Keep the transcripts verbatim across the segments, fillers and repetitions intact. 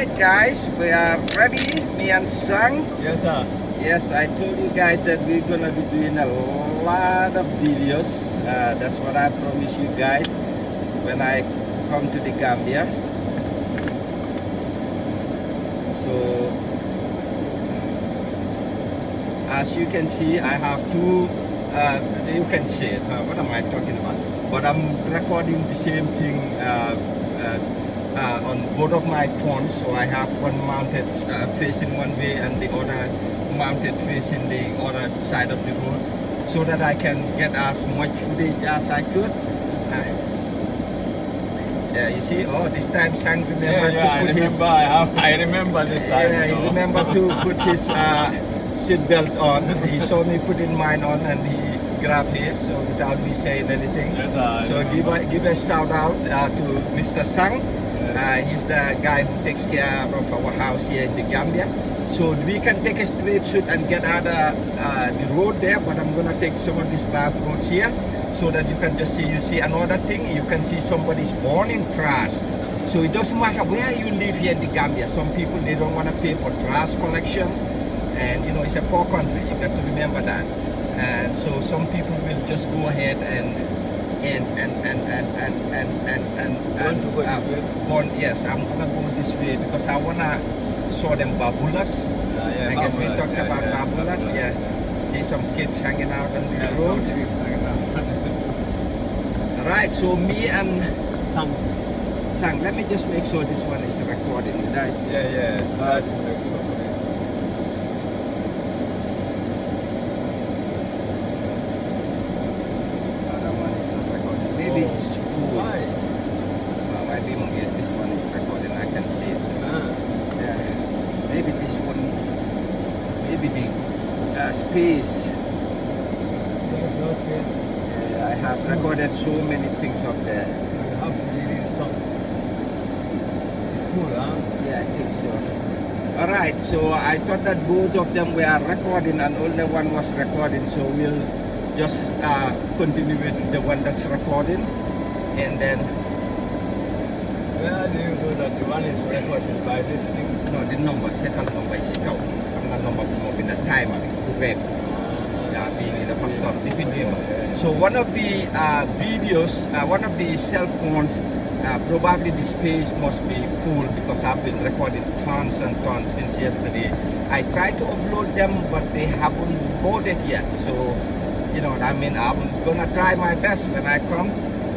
Alright guys, we are ready, me and Sang. Yes sir. Yes, I told you guys that we're gonna be doing a lot of videos. Uh, that's what I promise you guys when I come to the Gambia. So, as you can see, I have two, uh, you can see it, uh, what am I talking about? But I'm recording the same thing uh, uh, uh, on both of my phones. So I have one mounted uh, facing one way and the other mounted facing the other side of the road, so that I can get as much footage as I could. Uh, yeah, you see, oh, this time Sang remember yeah, yeah, to put I his... remember, I, I remember this time. Yeah, he remembered to put his uh, seat belt on. He saw me putting mine on and he grabbed his, so without me saying anything. Yes, I so give a, give a shout out uh, to Mister Sang. Uh, he's the guy who takes care of our house here in the Gambia. So we can take a straight shoot and get out of uh, the road there, but I'm gonna take some of these back roads here so that you can just see, you see another thing, you can see somebody's burning trash. So it doesn't matter where you live here in the Gambia. Some people, they don't want to pay for trash collection, and you know, it's a poor country, you got to remember that. And so some people will just go ahead and and and and and and and and, and, and to go uh, this way? born, yes, I'm gonna go this way because I wanna show them babulas. Yeah, yeah, I guess we babulas, talked yeah, about yeah, babulas. babulas. Yeah, see some kids hanging out on the Yeah, road. some kids hanging out. Right, so me and Some. Sang, let me just make sure this one is recording. Did I? Yeah, yeah. Uh, Maybe Oh. it's full. Why? Well, maybe maybe this one is recording. I can see it. So, Ah. yeah. Maybe this one. Maybe the uh, space. There's no space. Yeah, I have recorded so many things up there. You have to really stop. It's cool, huh? Yeah, I think so. All right. So I thought that both of them were recording, and only one was recording. So we'll just uh, continue with the one that's recording, and then Where do you know that the one is recorded by this thing? no, the number, settled number is out. I'm not number in the timer, correct. Yeah, being in the first stop, depending. So one of the uh, videos, uh, one of the cell phones, uh, probably the space must be full because I've been recording tons and tons since yesterday. I tried to upload them, but they haven't loaded yet. So, you know what I mean? I'm gonna try my best when I come.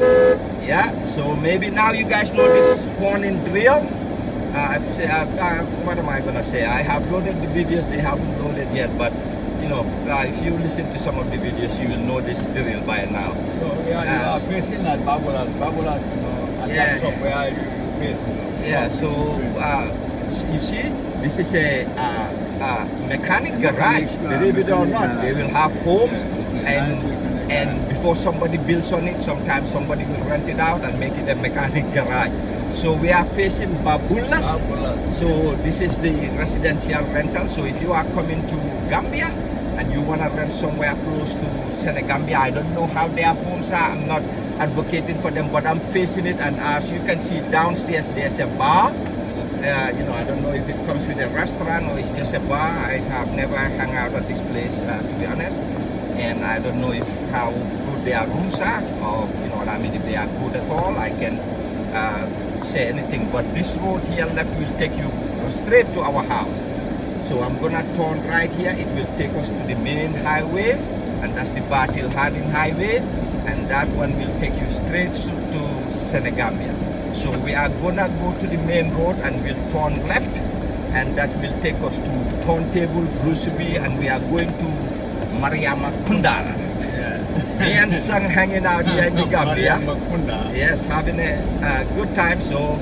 Yeah, so maybe now you guys know this warning drill. Uh, I've say, uh, uh, what am I gonna say? I have loaded the videos, they haven't loaded yet, but you know, uh, if you listen to some of the videos, you will know this drill by now. So yeah, you Uh, are facing at Babulas. Babulas, you know, at Yeah. that shop where you face, you know. Yeah, so uh, you see, this is a uh, uh, mechanic garage. Believe it or not, they will have homes, and and before somebody builds on it, sometimes somebody will rent it out and make it a mechanic garage. So we are facing Babulas. Babulas. So this is the residential rental. So if you are coming to Gambia and you want to rent somewhere close to Senegambia, I don't know how their homes are. I'm not advocating for them, but I'm facing it. And as you can see downstairs, there's a bar. Uh, you know, I don't know if it comes with a restaurant or it's just a bar. I have never hung out at this place, uh, to be honest. And I don't know if how good their rooms are, or you know what I mean, if they are good at all. I can uh, say anything. But this road here left will take you straight to our house. So I'm gonna turn right here. It will take us to the main highway, and that's the Batil Harding Highway, and that one will take you straight to, to Senegambia. So we are gonna go to the main road and we'll turn left, and that will take us to Turntable, Bruceby, and we are going to Mariama Kundara. Yeah. Me and Sang hanging out here in the Gambia. Makunda. Yes, having a uh, good time. So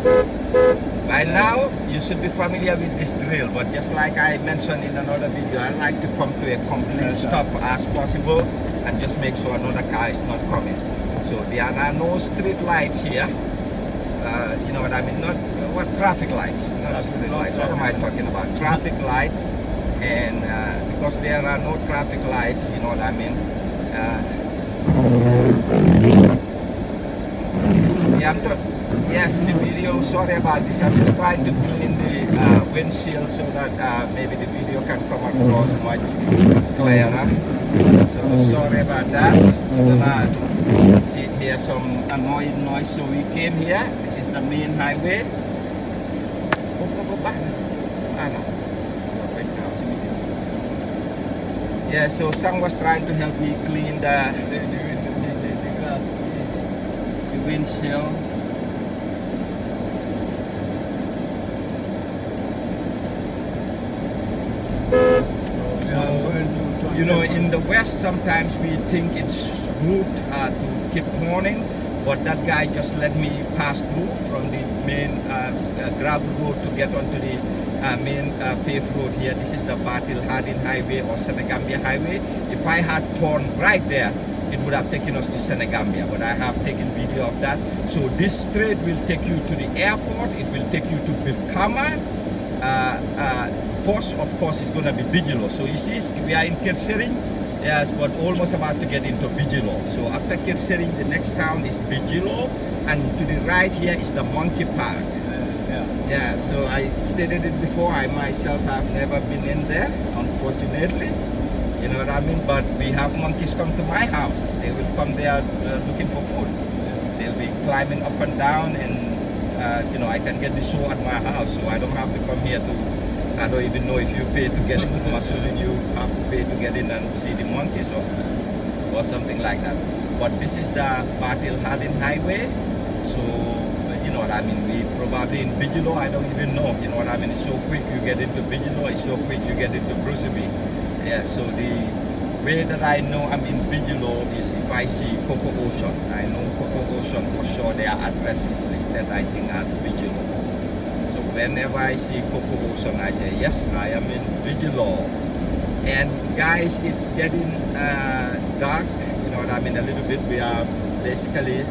by now you should be familiar with this drill, but just like I mentioned in another video, I like to come to a complete stop as possible and just make sure another car is not coming. So there are no street lights here. Uh, you know what I mean? Not what traffic lights, not street lights. What am I talking about? Traffic lights, and uh, because there are no traffic lights, you know what I mean? Uh, yeah, I'm yes, the video. Sorry about this. I'm just trying to clean the uh, windshield so that uh, maybe the video can come across much clearer. So sorry about that. Gonna see hear some annoying noise. So we came here. This is the main highway. Yeah, so Sang was trying to help me clean the, the, the, the, the, the windshield. So, you know, in the West, sometimes we think it's rude uh, to keep horning, but that guy just let me pass through from the main uh, uh, gravel road to get onto the uh, main uh, paved road here. This is the Bartil Hardin Highway or Senegambia Highway. If I had turned right there, it would have taken us to Senegambia, but I have taken video of that. So this straight will take you to the airport. It will take you to Birkama. Uh, uh, first, of course, is going to be Bijilo. So you see, we are in Kirsering. Yes, but almost about to get into Bijilo. So after Kirsering, the next town is Bijilo, and to the right here is the Monkey Park. Yeah. Yeah. So I stated it before. I myself have never been in there, unfortunately. You know what I mean? But we have monkeys come to my house. They will come there uh, looking for food. They'll be climbing up and down, and uh, you know, I can get the show at my house, so I don't have to come here to. I don't even know if you pay to get in. I'm assuming you have to pay to get in and see the monkeys or, or something like that. But this is the Bartil Hardin Highway. So, you know what I mean, we probably in Bijilo, I don't even know. You know what I mean, it's so quick you get into Bijilo, it's so quick you get into Bruceby. Yeah, so the way that I know I'm in Bijilo is if I see Coco Ocean. I know Coco Ocean for sure, their address is listed, I think, as Bijilo. Whenever I see Coco Ocean, I say, yes, I am in Bijilo. And guys, it's getting uh, dark, you know what I mean, a little bit. We are basically,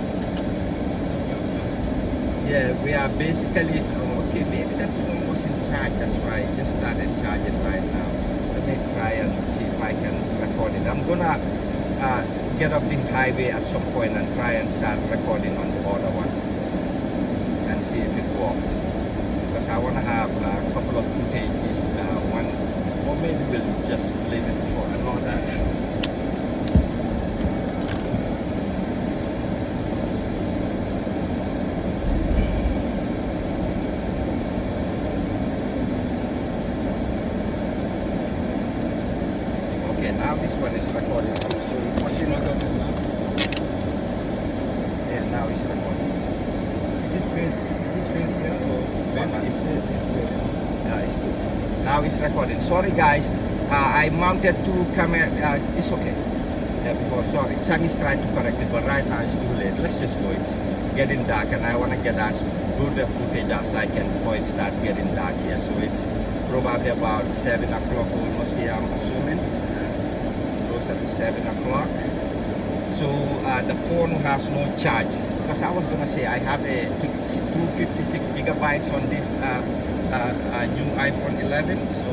yeah, we are basically, oh, okay, maybe that phone was in charge, that's why I just started charging right now. Let me try and see if I can record it. I'm gonna uh, get off the highway at some point and try and start recording on the other one and see if it works. I want to have uh, a couple of footages, uh, one, or maybe we'll just leave it for another. Okay, now this one is recording. So it was in order to now. Yeah, now it's recording. It is placed, it is placed here or it's Yeah, it's good. Now it's recording. Sorry guys, uh, I mounted two camera. Uh, it's okay. Yeah, before sorry, Sang is trying to correct it, but right now it's too late. Let's just go. It's getting dark, and I want to get as good the footage as I can before it starts getting dark here. So it's probably about seven o'clock almost here. I'm assuming closer to seven o'clock. So uh, the phone has no charge. Because I was gonna say I have a two hundred fifty-six gigabytes on this uh, uh, uh, new iPhone eleven, so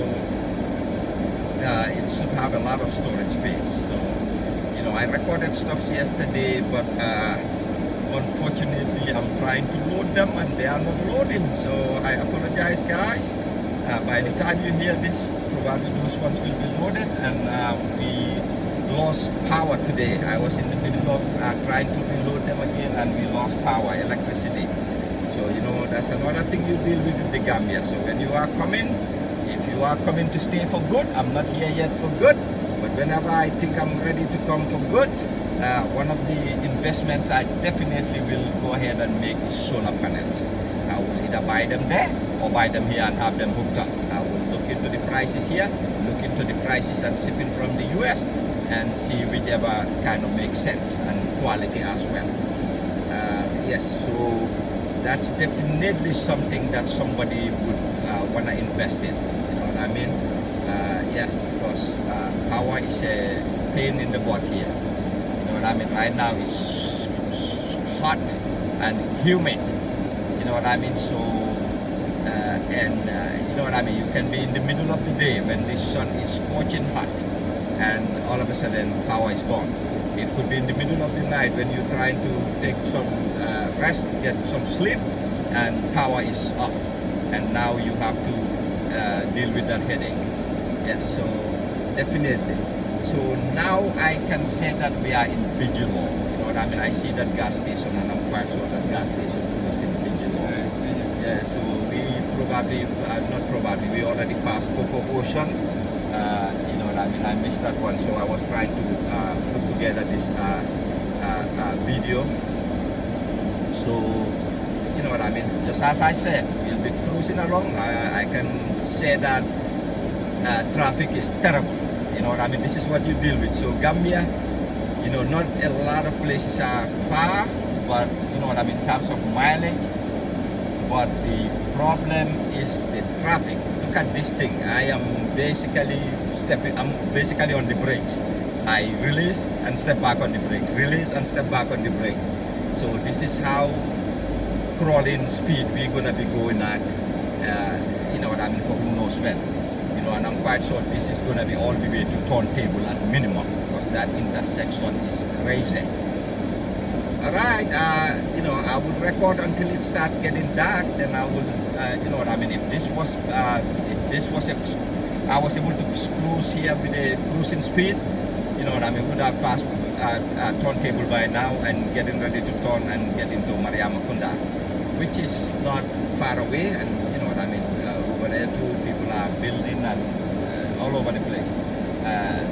uh, it should have a lot of storage space. So you know, I recorded stuff yesterday, but uh, unfortunately I'm trying to load them and they are not loading. So I apologize, guys. Uh, by the time you hear this, probably those ones will be loaded, and uh, we lost power today. I was in the middle of uh, trying to reload them again, and we lost power, electricity. So you know, that's another thing you deal with in the Gambia. So when you are coming, if you are coming to stay for good, I'm not here yet for good, but whenever I think I'm ready to come for good, uh, one of the investments I definitely will go ahead and make is solar panels. I will either buy them there or buy them here and have them hooked up. I will look into the prices here, look into the prices and shipping from the U S, and see whichever kind of makes sense, and quality as well. Uh, yes, so that's definitely something that somebody would uh, want to invest in. You know what I mean? Uh, yes, because uh, power is a pain in the butt here. You know what I mean? Right now it's hot and humid. You know what I mean? So, uh, and uh, you know what I mean? You can be in the middle of the day when the sun is scorching hot, and all of a sudden power is gone. It could be in the middle of the night when you're trying to take some uh, rest, get some sleep, and power is off. and now you have to uh, deal with that headache. Yes, so definitely. So now I can say that we are in Bigelow. You know what I mean? I see that gas station, and I'm quite sure that gas station is in Bigelow. Yeah, so we probably, uh, not probably, we already passed Coco Ocean. Uh, you know what I mean? I missed that one, so I was trying to uh, put together this uh, uh, uh, video. So, you know what I mean? Just as I said, we'll be cruising along. I, I can say that uh, traffic is terrible. You know what I mean? This is what you deal with. So Gambia, you know, not a lot of places are far, but you know what I mean, in terms of mileage. But the problem is the traffic. Look at this thing. I am basically stepping, I'm basically on the brakes. I release and step back on the brakes, release and step back on the brakes. So this is how crawling speed we're gonna be going at, uh, you know what I mean, for who knows when. You know, and I'm quite sure this is gonna be all the way to turntable at minimum, because that intersection is crazy. All right, uh, you know, I would record until it starts getting dark. Then I would, uh, you know what I mean. If this was, uh, if this was, a, I was able to cruise here with a cruising speed, you know what I mean. Would have passed uh, uh, turntable by now and getting ready to turn and get into Mariamakunda, which is not far away. And you know what I mean. Uh, over there too, people are building and uh, all over the place. Uh,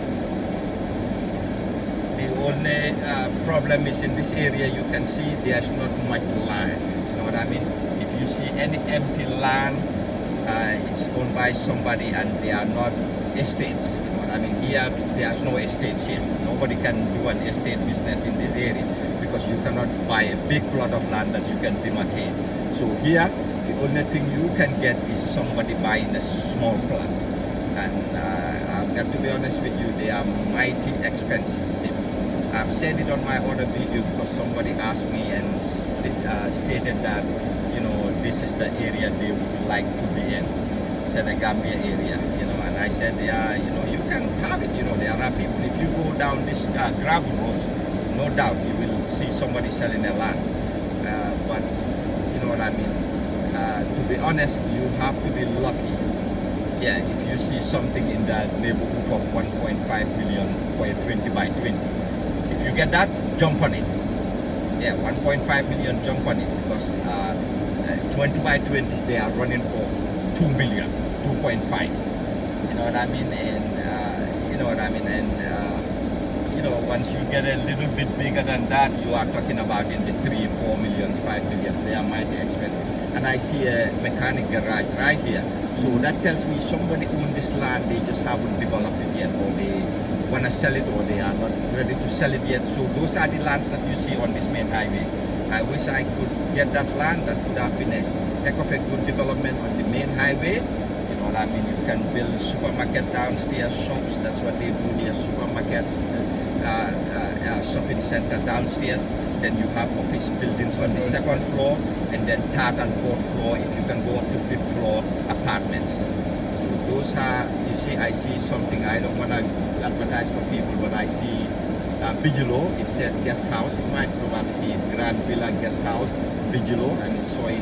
The only uh, problem is in this area, you can see there's not much land. You know what I mean? If you see any empty land, uh, it's owned by somebody, and they are not estates. You know what I mean? Here, there's no estates here. Nobody can do an estate business in this area because you cannot buy a big plot of land that you can demarcate. So here, the only thing you can get is somebody buying a small plot. And uh, I've got to be honest with you, they are mighty expensive. I've said it on my other video because somebody asked me and st uh, stated that, you know, this is the area they would like to be in, Senegambia area, you know, and I said, yeah, you know, you can have it, you know, there are people, if you go down this uh, gravel roads, no doubt you will see somebody selling their land, uh, but, you know what I mean, uh, to be honest, you have to be lucky. Yeah, if you see something in the neighborhood of one point five million for a twenty by twenty. If you get that, jump on it. Yeah, one point five million, jump on it, because uh, uh, twenty by twenties, they are running for two million, two point five. You know what I mean? And uh, you know what I mean? And uh, you know, once you get a little bit bigger than that, you are talking about in the three, four millions, five millions. They are mighty expensive. And I see a mechanic garage right here. So that tells me somebody owned this land, they just haven't developed it yet, or they want to sell it, or they are not ready to sell it yet. So those are the lands that you see on this main highway. I wish I could get that land. That would have been a heck of a good development on the main highway. You know what I mean? You can build supermarket downstairs, shops. That's what they do here, supermarkets, uh, uh, uh, shopping center downstairs. Then you have office buildings on the second floor, and then third and fourth floor, if you can go up to fifth floor, apartments. So those are, you see, I see something, I don't want to advertise for people, but I see uh, Bigelow, it says guest house. You might probably see Grand Villa Guest House, Bigelow, and it's showing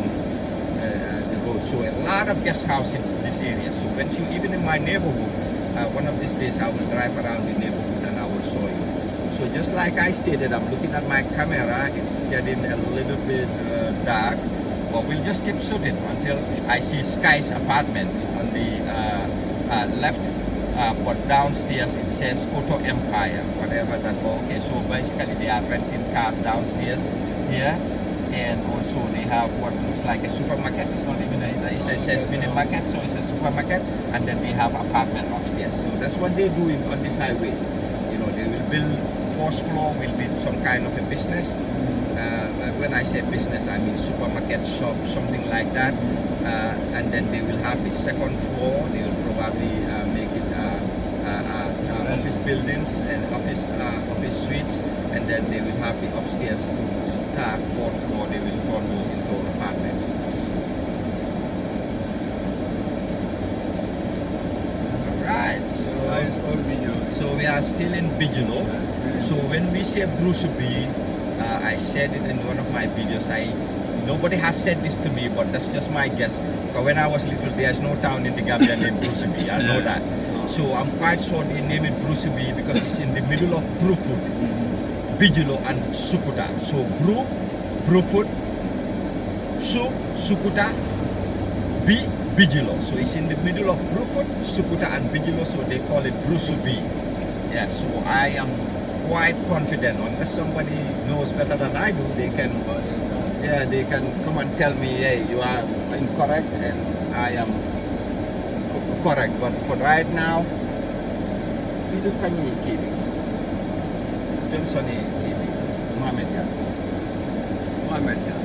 uh, the road. So a lot of guest houses in this area. So when you, even in my neighborhood, uh, one of these days I will drive around the neighborhood and I will show you. So just like I stated, I'm looking at my camera, it's getting a little bit uh, dark, but we'll just keep shooting until I see Sky's apartment on the uh, uh, left, uh, but downstairs it says Auto Empire, whatever that, okay, so basically they are renting cars downstairs here, and also they have what looks like a supermarket. It's not even a, it says mini market, so it's a supermarket, and then they have apartment upstairs. So that's what they're doing on these highways. You know, they will build. First floor will be some kind of a business. Uh, when I say business, I mean supermarket, shop, something like that. Uh, and then they will have the second floor. They will probably uh, make it uh, uh, uh, office buildings and office uh, office suites. And then they will have the upstairs third, fourth floor. They will turn those into apartments. All right. So, so we are still in Bigelow. So when we say Bruce B, uh, I said it in one of my videos, I nobody has said this to me, but that's just my guess. But when I was little, there's no town in the Gambia named Bruceby. I know that. So I'm quite sure they name it Bruceby because it's in the middle of Brufut, Bijilo, and Sukuta. So Bru, Brufut, Su, Sukuta, B, Bijilo. So it's in the middle of Brufut, Sukuta, and Bijilo. So they call it Bruceby. Yeah. So I am quite confident. Unless somebody knows better than I do, they can. Yeah, they can come and tell me, hey, you are incorrect, and I am correct. But for right now, Pidu Kanyi Kibi, Johnson Kibi, Mohammed Jan. Mohammed Jan.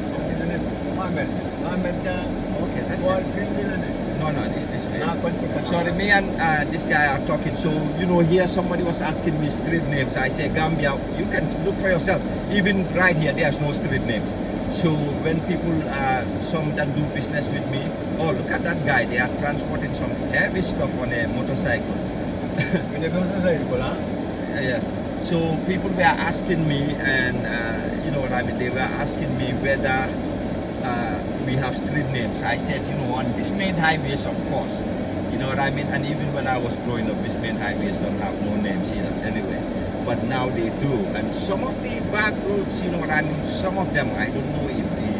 Mohammed Mohammed Jan. Okay, that's What it. No, no, it's this way. Nah, continue. Sorry, me and uh, this guy are talking. So, you know, here somebody was asking me street names. I say, Gambia, you can look for yourself. Even right here, there's no street names. So when people, uh, some that do business with me, oh, look at that guy, they are transporting some heavy stuff on a motorcycle. With a motorcycle, huh? Yes. So people were asking me, and uh, you know what I mean, they were asking me whether uh, we have street names. I said, you know, on these main highways, of course. You know what I mean? And even when I was growing up, these main highways don't have no names either, anyway. But now they do. And some of the back roads, you know what I mean, some of them, I don't know if the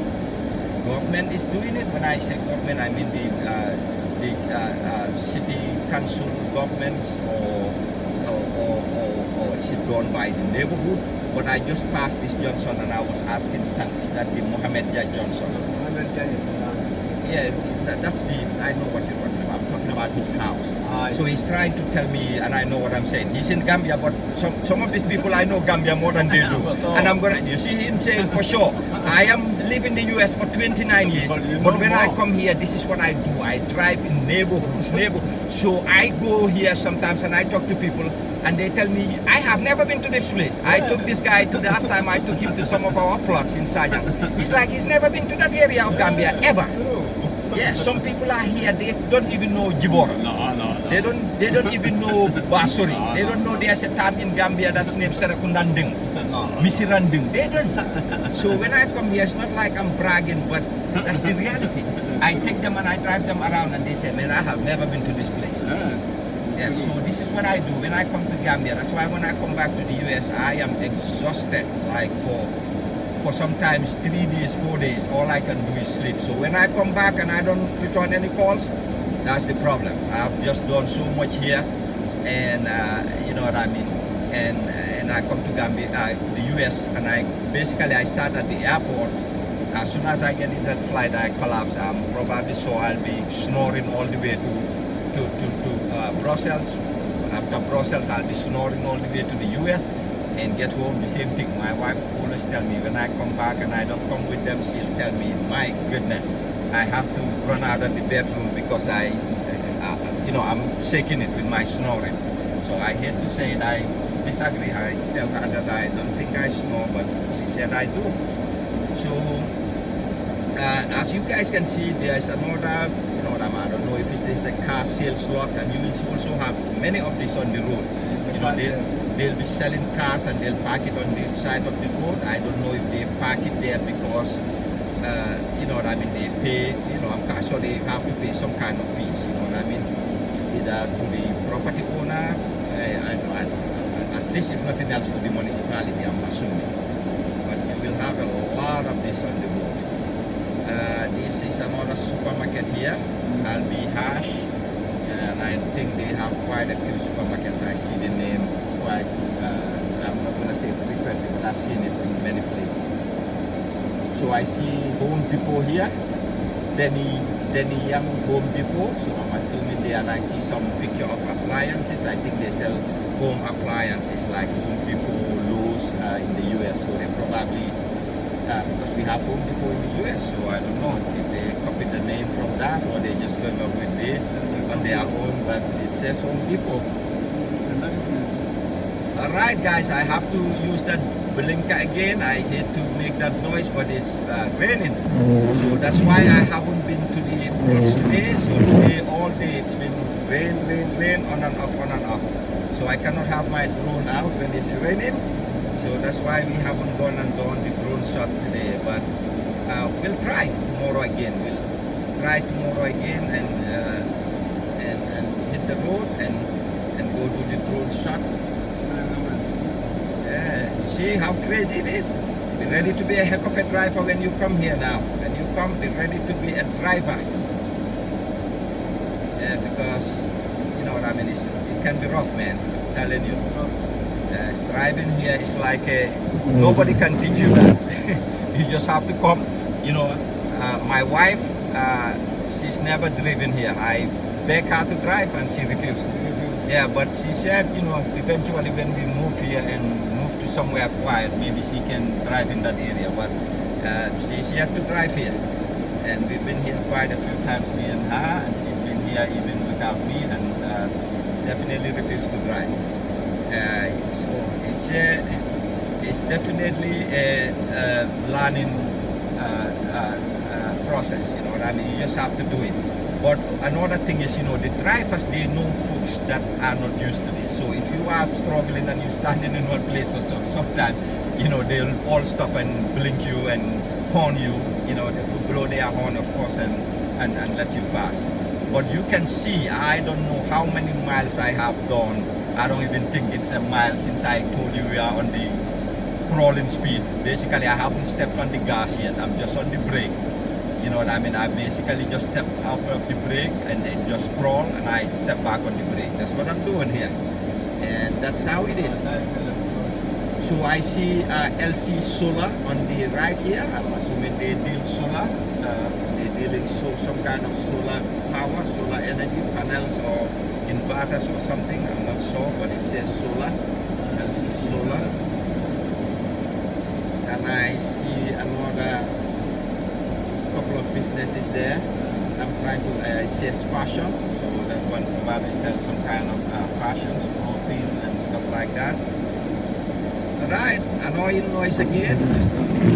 government is doing it. When I say government, I mean the, uh, the uh, uh, city council governments, or, or, or, or, or is it done by the neighborhood? But I just passed this Johnson and I was asking, is that the Mohammed Jah Johnson? Mohammed Jan is Yeah, that, that's the, I know what you're talking about. I'm talking about his house. Ah, So he's trying to tell me, and I know what I'm saying. He's in Gambia, but some, some of these people, I know Gambia more than they do. And I'm gonna, you see him saying for sure, I am living in the U S for twenty-nine years, But you but know when I more. come here, this is what I do. I drive in neighborhoods, neighborhoods. So I go here sometimes and I talk to people, and they tell me, I have never been to this place. I took this guy to the last time I took him to some of our plots in Sajang. He's like, he's never been to that area of Gambia, ever. Yeah, some people are here, they don't even know Jibora. No, no, no. They don't they don't even know Basuri. They don't know there's a town in Gambia that's named Serakundanding, No. Misiranding. They don't. So when I come here, it's not like I'm bragging, but that's the reality. I take them and I drive them around and they say, man, I have never been to this place. Yeah, so this is what I do when I come to Gambia. That's why when I come back to the U S, I am exhausted, like for for sometimes three days, four days, all I can do is sleep. So when I come back and I don't return any calls, that's the problem. I've just done so much here, and uh, you know what I mean. And and I come to Gambia, uh, the U S, and I basically I start at the airport. As soon as I get in that flight, I collapse. I'm probably so I'll be snoring all the way to to to, to uh, Brussels. After Brussels, I'll be snoring all the way to the U S. And get home, the same thing. My wife always tell me when I come back and I don't come with them, she'll tell me, my goodness, I have to run out of the bedroom because I, uh, you know, I'm shaking it with my snoring. So I hate to say it, I disagree. I tell her that I don't think I snore, but she said I do. So uh, as you guys can see, there's another, you know, I don't know if it's a car sales lot, and you will also have many of this on the road. You know, they, they'll be selling cars and they'll park it on the side of the road. I don't know if they park it there because, uh, you know what I mean, they pay, you know, I'm sure they have to pay some kind of fees, you know what I mean, either to the property owner, uh, and, and, at least if nothing else to the municipality, I'm assuming. But you will have a lot of this on the road. Uh, this is another supermarket here, Albi Hash, and I think they have quite a few supermarkets. I see the name quite, uh, I'm not going to say frequently, but I've seen it in many places. So I see Home Depot here, Denny, Denny Young Home Depot, so I'm assuming there, and I see some picture of appliances. I think they sell home appliances like Home Depot, Lowe's uh, in the U S, so they probably, uh, because we have Home Depot in the U S, so I don't know if they copied the name from that or they just going up with it on their own, but it says Home Depot. Alright guys, I have to use that blinker again. I hate to make that noise, but it's uh, raining. So that's why I haven't been to the ports today. So today, all day, it's been rain, rain, rain, on and off, on and off. So I cannot have my drone out when it's raining. So that's why we haven't gone and done the drone shot today. But uh, we'll try tomorrow again. We'll try tomorrow again and uh, and, and hit the road and and go to the drone shot. Yeah, you see how crazy it is. Be ready to be a heck of a driver when you come here now. When you come, be ready to be a driver. Yeah, because you know what I mean. It's, it can be rough, man. I'm telling you. Uh, driving here is like a, nobody can teach you that. You just have to come. You know, uh, my wife, uh, she's never driven here. I begged her to drive and she refused. Yeah, but she said, you know, eventually when we move here and move to somewhere quiet, maybe she can drive in that area. But uh, she, she had to drive here. And we've been here quite a few times, me and her, and she's been here even without me, and uh, she's definitely refused to drive. Uh, so it's a, it's definitely a, a learning uh, uh, uh, process. You know what I mean? You just have to do it. But another thing is, you know, the drivers, they know folks that are not used to this. So if you are struggling and you're standing in one place for some, some time, you know, they'll all stop and blink you and horn you. You know, they will blow their horn, of course, and, and, and let you pass. But you can see, I don't know how many miles I have done. I don't even think it's a mile since I told you we are on the crawling speed. Basically, I haven't stepped on the gas yet. I'm just on the brake. You know what I mean? I basically just step off of the brake and then just crawl and I step back on the brake. That's what I'm doing here. And that's how it is. So I see uh, L C Solar on the right here. I'm assuming they deal solar. Uh, they deal in so, some kind of solar power, solar energy panels or inverters or something. I'm not sure, but it says solar. L C Solar. And I see another couple of businesses there. I'm trying to, uh, it says fashion, so that one probably sells some kind of uh, fashions, clothing and stuff like that. Alright, annoying noise again. Just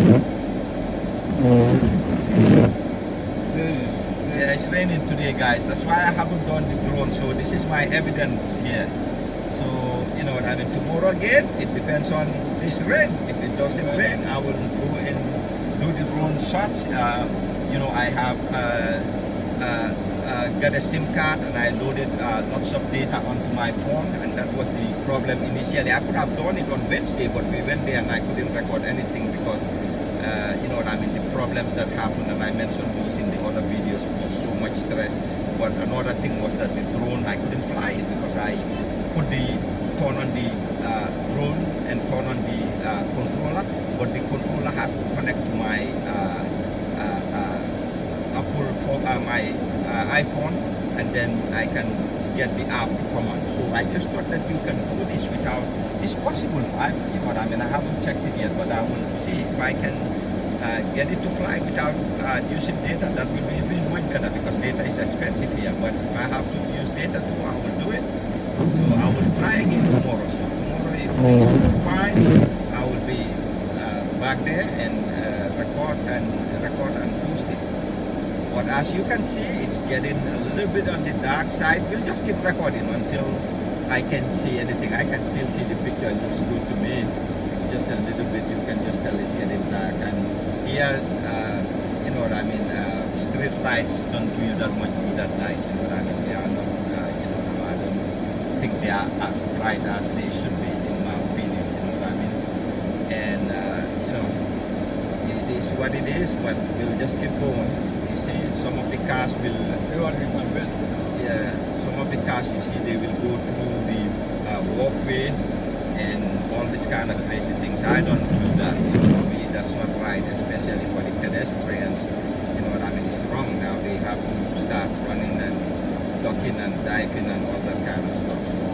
It's raining. yeah, it's raining today, guys. That's why I haven't done the drone, so this is my evidence here. So, you know what I mean, tomorrow again, it depends on this rain. If it doesn't rain, I will go and do the drone shots. Uh, you know, I have uh, uh, uh, got a SIM card and I loaded uh, lots of data onto my phone, and that was the problem initially. I could have done it on Wednesday, but we went there and I couldn't record anything because, uh, you know what I mean, the problems that happened, and I mentioned those in the other videos, was so much stress. But another thing was that the drone, I couldn't fly it because I put the, turn on the uh, drone and turn on the uh, controller, but the controller has to connect to my uh, uh, uh, Apple for uh, my uh, iPhone, and then I can get the app to come on. So I just thought that you can do this without. It's possible. I, you know what I mean. I haven't checked it yet, but I will see if I can uh, get it to fly without uh, using data. That will be even much better because data is expensive here. But if I have to use data too, I will do it. So I will try again tomorrow. So tomorrow, if it's fine, I will be uh, back there and uh, record and record and post it. But as you can see, it's getting a little bit on the dark side. We'll just keep recording until I can see anything. I can still see the picture. It looks good to me. It's just a little bit. You can just tell it's getting dark. And here, uh, you know what I mean. Uh, street lights don't do you that much good at night. You know what I mean. They are not. Uh, you know, I don't think they are as bright as they should be, in my opinion. You know what I mean. And uh, you know, it is what it is. But we'll just keep going. You see, some of the cars will. Yeah, some of the cars you see, they will go through the uh, walkway and all this kind of crazy things. I don't do that. You know, for me, that's not right, especially for the pedestrians. You know what I mean? It's wrong now. They have to start running and ducking and diving and all that kind of stuff. So,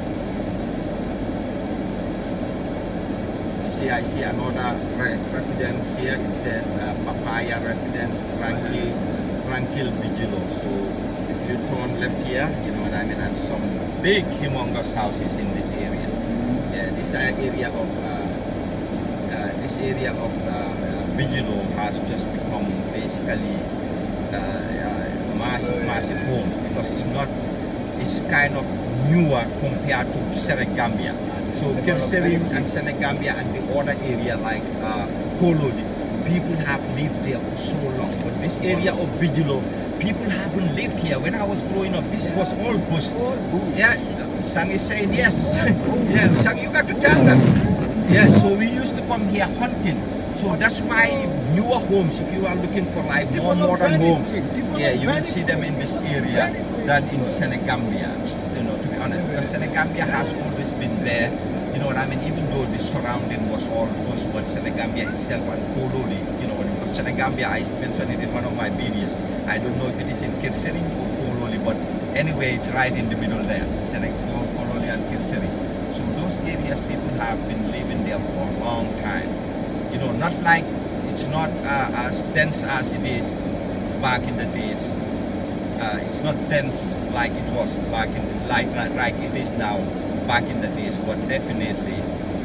you see, I see another re residence here. It says uh, Papaya Residence, Tranquil, Tranquil Vigilo. So if you turn left here, you know what I mean, and some big, humongous houses in this area. Yeah, this area of uh, uh, this area of uh, Vigilo has just become basically uh, uh, massive, massive homes because it's not. It's kind of newer compared to Senegambia. So Kirserim and Senegambia and the other area like uh, Kolodi, people have lived there for so long. But this area of Bigelow, people haven't lived here. When I was growing up, this was all bush. All bush. Yeah, Sang is saying yes. Yeah, Sang, you got to tell them. Yeah, so we used to come here hunting. So that's why newer homes, if you are looking for like more modern homes, yeah, you will see them in this area than in Senegambia. You know, to be honest, because Senegambia has always been there. You know what I mean? Even though the surrounding was all bush, but Senegambia itself and Kololi, you know, because Senegambia, I mentioned it in one of my videos. I don't know if it is in Kirseri or Kololi, but anyway, it's right in the middle there, Senegambia, Kololi and Kirseri. So those areas, people have been living there for a long time. You know, not like, it's not uh, as dense as it is back in the days. Uh, it's not dense like it was back in, like, like it is now. Back in the days, but definitely,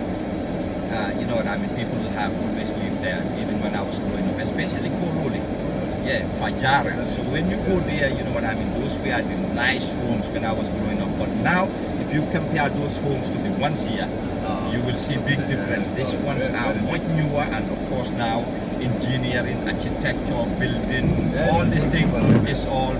uh, you know what I mean, people have always lived there, even when I was growing up, especially Kololi, yeah, Fajara. So when you go there, you know what I mean, those were the nice homes when I was growing up. But now, if you compare those homes to the ones here, you will see big difference. These ones are much newer, and of course now, engineering, architecture, building, all this thing is all.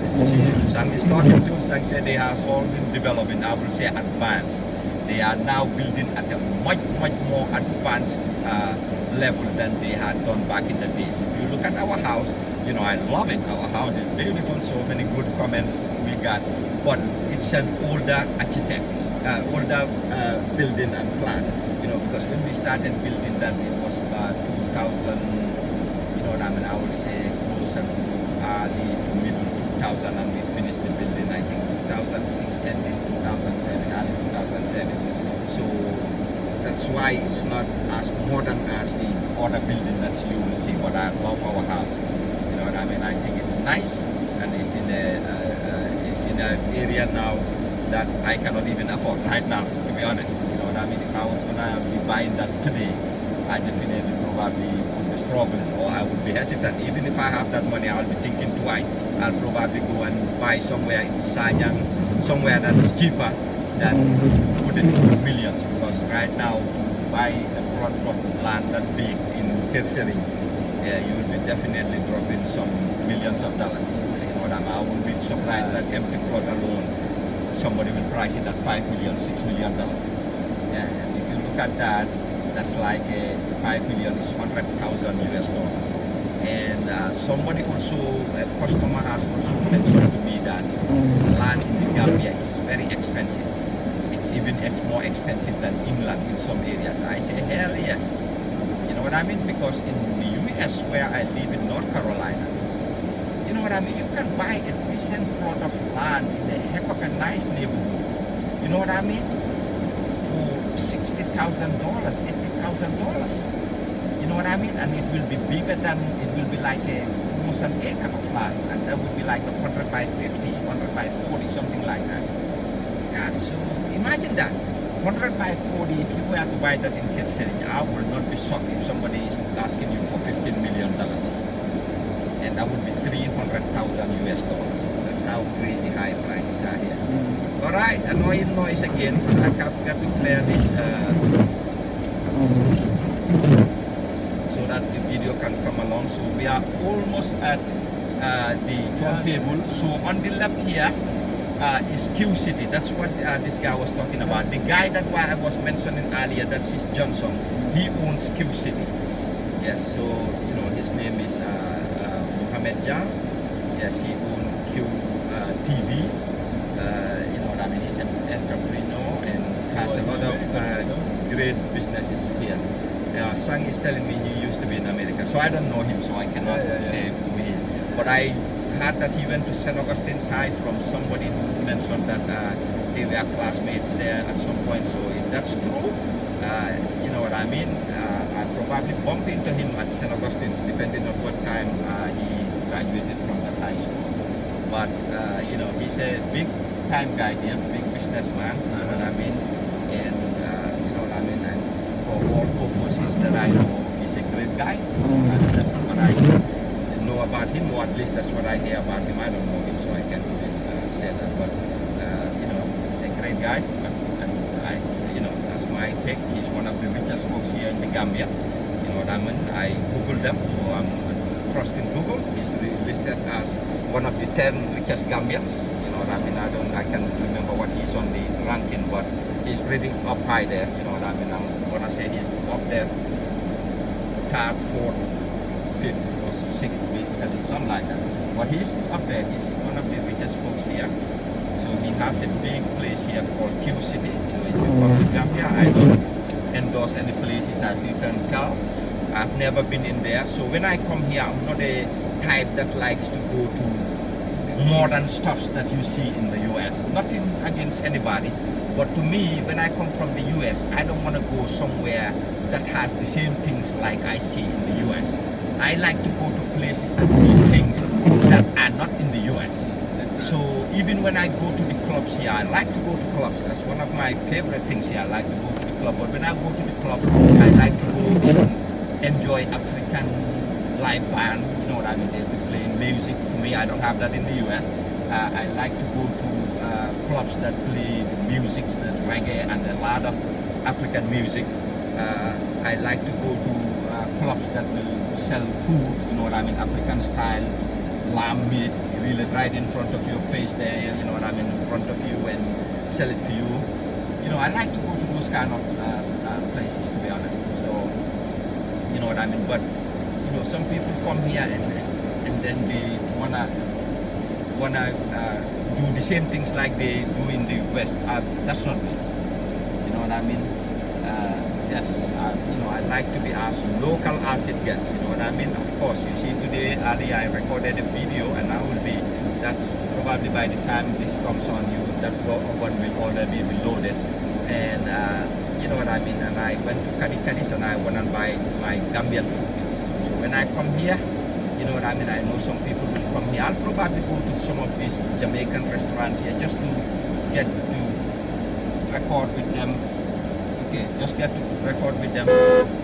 Sang is talking to, Sang said they have all been developing, I will say advanced. They are now building at a much, much more advanced uh, level than they had done back in the days. If you look at our house, you know, I love it. Our house is beautiful, so many good comments we got. But it's an older architect, uh, older uh, building and plan. You know, because when we started building that, it was uh, two thousand, you know what I mean, I would say closer to early to middle two thousand, and we finished the building, I think two thousand six, ending two thousand seven, early two thousand seven. So that's why it's not as modern as the other building that you will see. But I love our house. You know what I mean? I think it's nice, and it's in a uh, uh, it's in an area now that I cannot even afford right now, to be honest. You know what I mean? If I was gonna be buying that today, I definitely probably would be struggling, or I would be hesitant. Even if I have that money, I'll be thinking twice. I'll probably go and buy somewhere in Sanyang, somewhere that is cheaper than putting millions. Because right now, to buy a plot of land that big in Kirseri, yeah, you will be definitely dropping some millions of dollars. You know what I mean? I would be surprised that empty plot alone, somebody will price it at five million, six million dollars. Yeah, and if you look at that, that's like a five million is one hundred thousand U S dollars. And uh, somebody also, a customer has also mentioned to me that land in the Gambia is very expensive. It's even ex more expensive than England in some areas. I say, hell yeah. You know what I mean? Because in the U S, where I live in North Carolina, you know what I mean? You can buy a decent plot of land in a heck of a nice neighborhood. You know what I mean? For sixty thousand dollars, eighty thousand dollars. You know what I mean? And it will be bigger than, it will be like a, almost an acre of land. And that would be like a one hundred by fifty, one hundred by forty, something like that. Yeah, so imagine that. one hundred by forty, if you were to buy that in Kirseri, I will not be shocked if somebody is asking you for fifteen million dollars. And that would be three hundred thousand U S dollars. That's how crazy high prices are here. Mm. All right, annoying noise again. I have got to clear this uh, so that the video can come along. So we are almost at uh, the turntable. So on the left here uh, is Q City. That's what uh, this guy was talking about. The guy that I was mentioning earlier, that's his Johnson. He owns Q City. Yes, so you know his name is uh, uh, Mohammed Jan. Yes, he owns Q uh, T V. Uh, you know what I mean? He's an entrepreneur and has a lot of uh, great businesses here. Uh, Sang is telling me he used to be in America, so I don't know him, so I cannot yeah, yeah, say yeah. who he is. But I heard that he went to Saint Augustine's High from somebody who mentioned that uh, they were classmates there at some point. So if that's true, uh, you know what I mean? Uh, I'll probably bump into him at Saint Augustine's, depending on what time uh, he graduated from that high school. But uh, you know, he's a big time guy here, big businessman. You know what I mean? And uh, you know what I mean? And for all purposes that I know, he's a great guy. And that's what I know about him, or at least that's what I hear about him. I don't know him, so I can't even uh, say that. But uh, you know, he's a great guy, and I, you know, that's my take. He's one of the richest folks here in the Gambia. You know what what I mean? I Googled them, so I'm trusting Google. He's listed as one of the ten richest Gambians. You know what I mean? I don't, I can't remember what he's on the ranking, but he's pretty up high there. You know what I mean? I'm gonna say he's up there, third, fourth, fifth, or sixth, basically, something like that. But he's up there. He's one of the richest folks here. So he has a big place here called Q City. So if you come to Gambia, I don't endorse any places, as you can tell. I've never been in there. So when I come here, I'm not a type that likes to go to modern stuffs that you see in the U S. Nothing against anybody, but to me, when I come from the U S, I don't want to go somewhere that has the same things like I see in the U S. I like to go to places and see things that are not in the U S. So even when I go to the clubs here, I like to go to clubs. That's one of my favorite things here. I like to go to the club. But when I go to the club, I like to go enjoy African live band. You know what I mean? They'll be playing music. To me, I don't have that in the U S. Uh, I like to go to uh, clubs that play music, that reggae, and a lot of African music. Uh, I like to go to uh, clubs that will sell food. You know what I mean? African style, lamb meat, really right in front of your face there. You know what I mean? In front of you and sell it to you. You know, I like to go to those kind of uh, uh, places, to be honest. So, you know what I mean? But you know, some people come here and and then they wanna wanna uh, do the same things like they do in the West. Uh, that's not me. You know what I mean? Uh, yes. Uh, you know, I like to be as local as it gets. You know what I mean? Of course, you see today, Ali, I recorded a video, and I will be. That's probably by the time this comes on, you that one will already be loaded. And uh, you know what I mean? And I went to Kadi Kadis and I went and buy my Gambian food. So when I come here, you know what I mean? I know some people will come here. I'll probably go to some of these Jamaican restaurants here just to get to record with them. Okay, just get to record with them.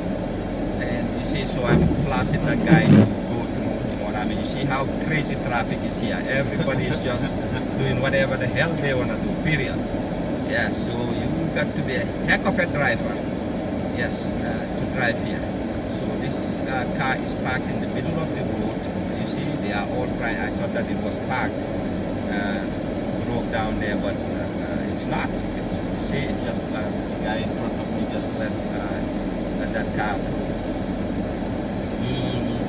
And you see, so I'm flashing that guy to go through. You know what I mean? You see how crazy traffic is here. Everybody is just doing whatever the hell they want to do, period. Yeah, so you got to be a heck of a driver, yes, uh, to drive here. So this uh, car is parked in the middle of the road. You see, they are all trying. I thought that it was parked, uh, broke down there, but uh, uh, it's not. It's, you see, it just uh, the guy in front of me just let, uh, let that car through. Mm.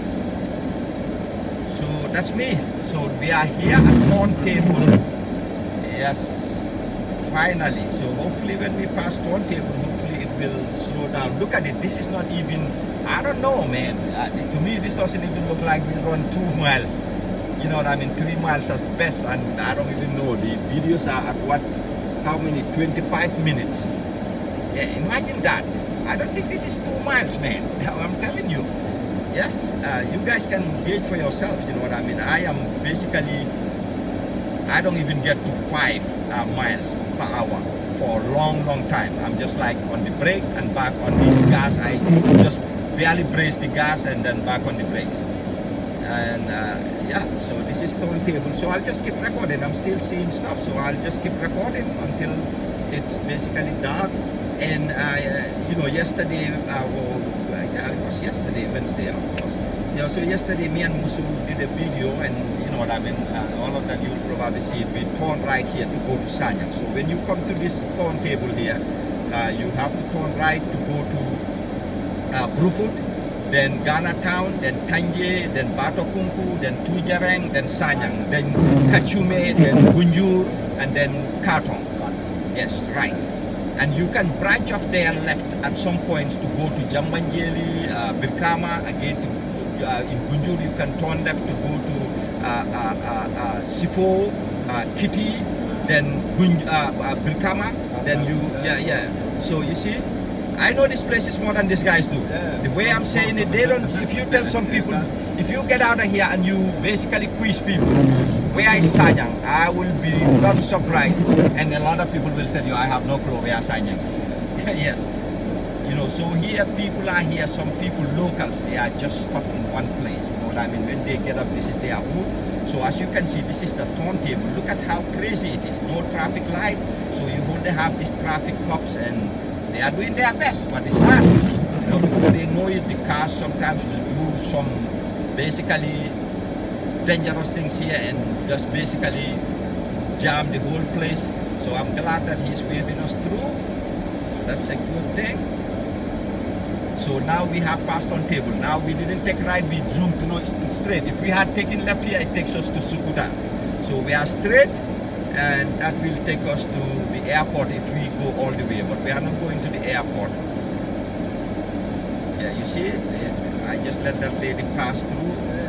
So that's me. So they are here at Turntable. Yes. Finally, so hopefully when we pass Turntable, hopefully it will slow down. Look at it, this is not even, I don't know, man. Uh, to me, this doesn't even look like we run two miles. You know what I mean? Three miles as best, and I don't even know. The videos are at what, how many? twenty-five minutes. Yeah, imagine that. I don't think this is two miles, man. I'm telling you. Yes, uh, you guys can gauge for yourselves, you know what I mean? I am basically, I don't even get to five uh, miles per hour for a long, long time. I'm just like on the brake and back on the gas. I just barely brace the gas and then back on the brakes. And uh, yeah, so this is Turntable. So I'll just keep recording. I'm still seeing stuff, so I'll just keep recording until it's basically dark. And uh, you know, yesterday, uh, well, yeah, it was yesterday, Wednesday, of course. Yeah, so yesterday, me and Musu did a video, and you know what I mean, uh, all of that you will probably see. We turn right here to go to Sanyang. So when you come to this Turntable here, uh, you have to turn right to go to uh, Brufut, then Ghana Town, then Tanje, then Batokunku, then Tujareng, then Sanyang, then Kachume, then Gunjur, and then Katong. Yes, right. And you can branch off there left at some points to go to Jambanjeli, uh, Birkama, again to Uh, in Gunjur, you can turn left to go to uh, uh, uh, uh, Sifo, uh, Kitty, then Gunj uh, uh, Birkama, then you, yeah, yeah. So you see, I know this place is more than these guys do. The way I'm saying it, they don't, if you tell some people, if you get out of here and you basically quiz people, where is Sanyang, I will be not surprised. And a lot of people will tell you, I have no clue where Sanyang is. Yes. You know, so here people are here, some people, locals, they are just stuck in one place. You know what I mean? When they get up, this is their hood. So as you can see, this is the Turntable. Look at how crazy it is. No traffic light. So you only have these traffic cops, and they are doing their best, but it's hard. You know, before they know it, the cars sometimes will do some basically dangerous things here and just basically jam the whole place. So I'm glad that he's waving us through. That's a good thing. So now we have passed on table. Now we didn't take right, we zoomed through straight. If we had taken left here, it takes us to Sukuta. So we are straight, and that will take us to the airport if we go all the way. But we are not going to the airport. Yeah, you see, I just let that lady pass through.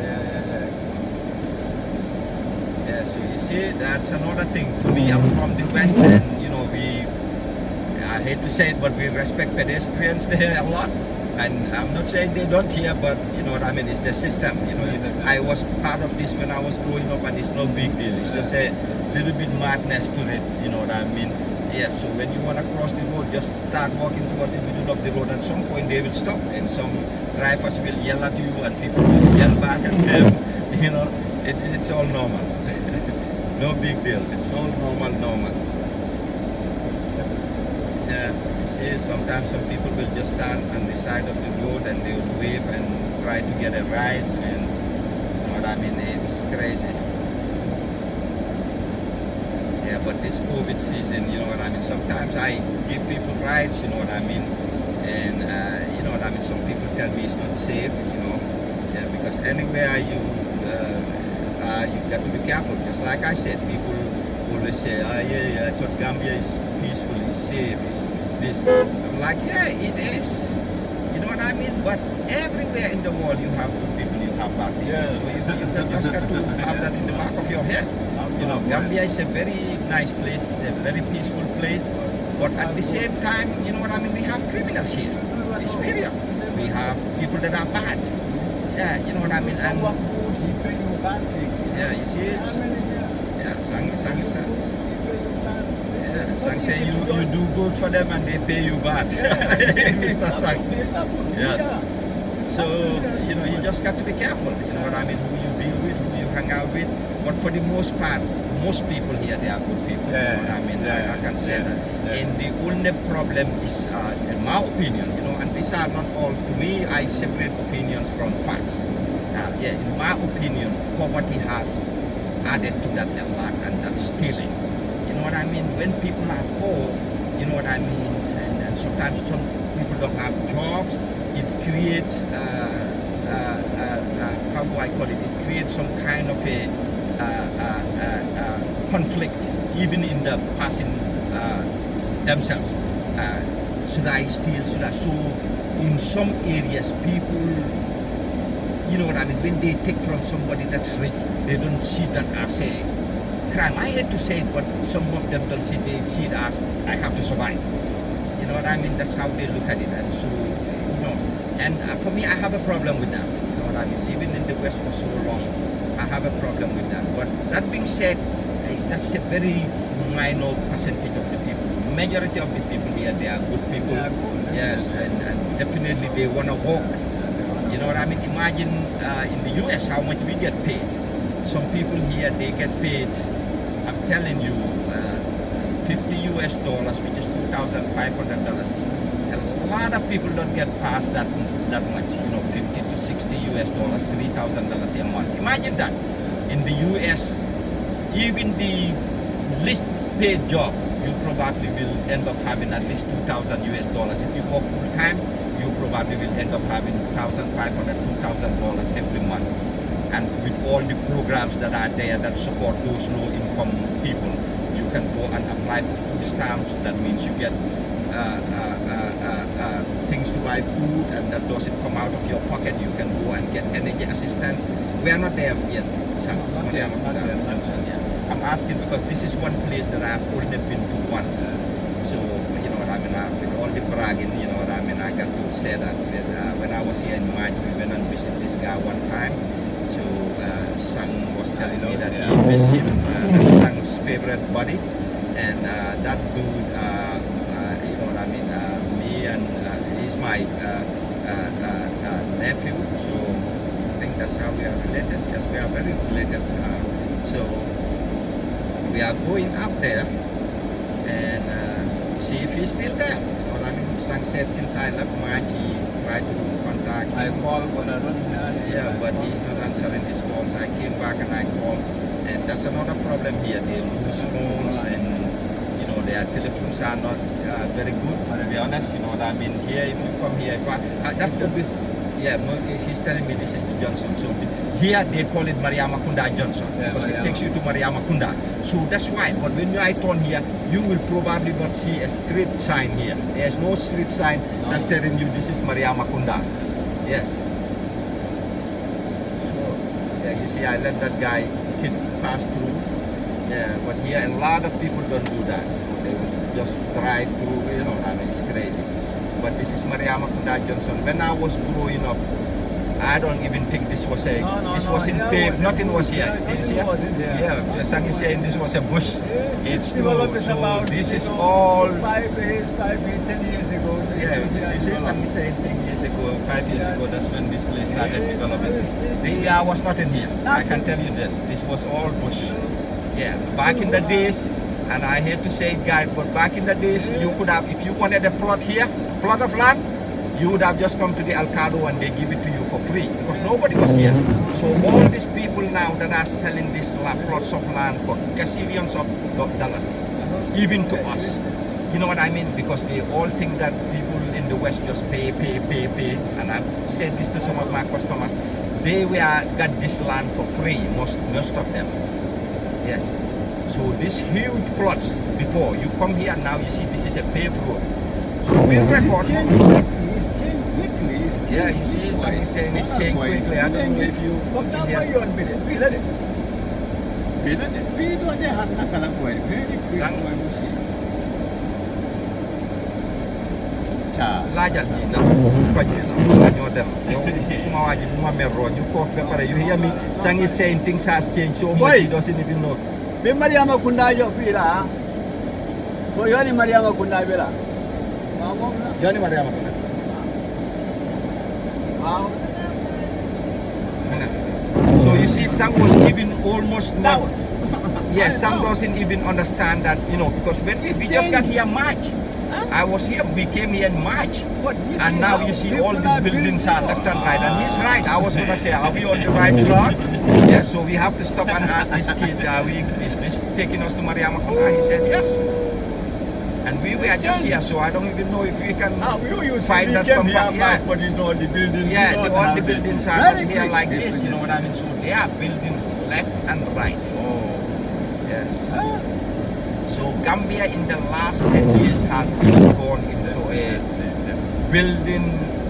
Yeah, so you see, that's another thing. To me, I'm from the West, and you know, we, I hate to say it, but we respect pedestrians there a lot. And I'm not saying they don't here, but you know what I mean, it's the system. You know, I was part of this when I was growing up, and it's no big deal. It's just a little bit madness to it, you know what I mean? Yes, so when you want to cross the road, just start walking towards the middle of the road. At some point, they will stop, and some drivers will yell at you, and people will yell back at them. You know, it's, it's all normal. No big deal. It's all normal, normal. Yeah. Sometimes some people will just stand on the side of the road and they will wave and try to get a ride, and you know what I mean, it's crazy. Yeah, but this COVID season, you know what I mean, sometimes I give people rides, you know what I mean, and uh, you know what I mean, some people tell me it's not safe, you know, yeah, because anywhere you, uh, uh, you got to be careful. Just like I said, people always say, oh yeah, yeah, I thought Gambia is peaceful, it's safe, it's this. I'm like, yeah, it is. You know what I mean? But everywhere in the world you have good people, you have bad people. Yes. So you, you just got to have that in the back of your head. You know, Gambia is a very nice place, it's a very peaceful place. But at the same time, you know what I mean, we have criminals here. It's period. We have people that are bad. Yeah, you know what I mean? And yeah, you see it? Yeah, sang, sang, sang. Sang say you, you do good for them and they pay you bad. Mister Sang. Yes. So, you know, you just got to be careful, you know what I mean, who you deal with, who you hang out with. But for the most part, most people here, they are good people. Yeah. You know what I mean? Yeah. I, I can say Yeah. that. Yeah. And the only problem is, uh, in my opinion, you know, and these are not all, to me, I separate opinions from facts. Uh, yeah, in my opinion, poverty has added to that a lot, and that's stealing. You know what I mean? When people are poor, you know what I mean? And, and sometimes some people don't have jobs. It creates, uh, uh, uh, uh, how do I call it? It creates some kind of a uh, uh, uh, uh, conflict, even in the person uh, themselves. Uh, should I steal? Should I? So in some areas, people, you know what I mean? When they take from somebody that's rich, they don't see that as a crime. I hate to say it, but some of them don't see, they see it as, I have to survive. You know what I mean? That's how they look at it. And so, you know, and uh, for me, I have a problem with that. You know what I mean? Even in the West for so long, I have a problem with that. But that being said, eh, that's a very minor percentage of the people. Majority of the people here, they are good people. They are good. Yes, and, and definitely they want to work. You know what I mean? Imagine uh, in the U S how much we get paid. Some people here, they get paid, I'm telling you, uh, fifty U S dollars, which is two thousand five hundred dollars. A lot of people don't get past that that much, you know, fifty to sixty U S dollars, three thousand dollars a month. Imagine that. In the U S, even the least paid job, you probably will end up having at least two thousand U S dollars. If you work full time, you probably will end up having one thousand five hundred, two thousand dollars every month. And with all the programs that are there that support those low-income people, you can go and apply for food stamps. That means you get uh, uh, uh, uh, uh, things to buy food, and that doesn't come out of your pocket. You can go and get energy assistance. We are not there yet. Sam. Not yet, not yet, not yet. I'm asking because this is one place that I've only been to once. So, you know what I mean, I, with all the bragging, you know what I mean, I got to say that uh, when I was here in March, we went and visited this guy one time. So, uh, Sang was telling me that he missed him, uh, that's Sang's favorite buddy. And uh, that dude, uh, uh, you know what I mean, uh, me and uh, he's my uh, uh, uh, uh, nephew. So, I think that's how we are related. Yes, we are very related. Uh, so, we are going up there and uh, see if he's still there. You know what I mean? Sang said since I left March, he tried to contact I him. call but I don't know. Yeah, but he's not answering his calls. I came back and I called, and that's another problem here. They lose phones, and you know their telephones are not uh, very good. To be honest, you know what I mean. Here, if you come here, if I, uh, that could be, yeah. no, She's telling me this is the Johnson. So the, here they call it Mariama Kunda Johnson Yeah, because it Mariama. takes you to Mariama Kunda. So that's why. But when you I turn here, you will probably not see a street sign here. There's no street sign No. that's telling you this is Mariama Kunda. Yes. So yeah, you see, I let that guy kid pass through. Yeah, but here a lot of people don't do that. They will just drive through. You know, I mean, it's crazy. But this is Mariama Kunda Johnson. When I was growing up, I don't even think this was a. No, no, this no, wasn't here paved. was a Nothing was bush. here. Yeah, Did you see nothing it? was in there. Yeah, just like he's saying, this was a bush. Yeah, It's this true. development is So about, this you is know, all. five years, five years, ten years ago. Yeah, you see, something saying ten years ago, five years Yeah. ago, that's when this place started Yeah, developing. it's still- There uh, was nothing here. I can Nothing. tell you this. This was all bush. Yeah, back in the days, and I hate to say it, guys, but back in the days, you could have, if you wanted a plot here, plot of land, you would have just come to the Alcado and they give it to you for free because nobody was here. So all these people now that are selling these la- plots of land for gazillions of do- dollars, even to us. You know what I mean? Because they all think that people in the West just pay, pay, pay, pay. And I've said this to some of my customers. They were got this land for free, most most of them. Yes. So these huge plots before you come here now, you see this is a paved road. So we record. It's changed quickly. It's changed quickly. It's Yeah, changed you see, quickly. somebody saying it changed quickly. I don't know if you Come down yeah. by your minute. We let it. We let it. We don't have that kind of way. Very quick. Sang- way we see. Cha. laajal ñi ndax koñ bi la wala ñoo dem yow suma waa ji bu ma meroo ñu koof ba pare you hear me Sang is saying things has changed so much Boy. he doesn't even know. Be Mariama Kunda jo pila. Bo yoni Mariama Kunda bela. Mamo na. Johnny Mariama Kunda. Wow. So you see Sang was even almost Now. now yes Sang doesn't even understand that, you know, because when we, we just got here March. I was here, we came here in March. What you And see now how you see people all these are buildings are building- left and right, and he's right. I was gonna say, are we on the right track? Yeah, so we have to stop and ask this kid, are we, is this taking us to Mariama Kunda? He said yes. And we were just here, so I don't even know if we can Now you used find to that came here company. Yeah, back, but you know the building. yeah, you the, don't all have the it. buildings are Very not here quick, like this this, you know what I mean? So they are building left and right. Oh. Yes. Huh? So Gambia in the last ten years has just gone into a building